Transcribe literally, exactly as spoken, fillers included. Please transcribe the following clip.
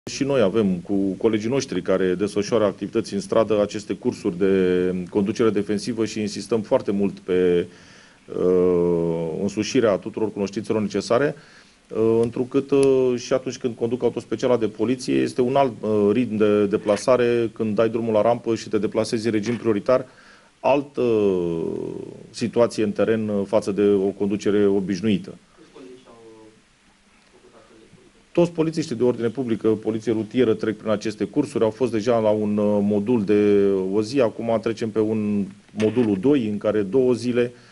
Și noi avem cu colegii noștri care desfășoară activități în stradă aceste cursuri de conducere defensivă și insistăm foarte mult pe uh, însușirea tuturor cunoștințelor necesare, uh, întrucât uh, și atunci când conduc autospeciala de poliție este un alt uh, ritm de deplasare când dai drumul la rampă și te deplasezi în regim prioritar, altă uh, situație în teren uh, față de o conducere obișnuită. Toți polițiștii de ordine publică, poliție rutieră, trec prin aceste cursuri. Au fost deja la un modul de o zi, acum trecem pe un modulul doi, în care două zile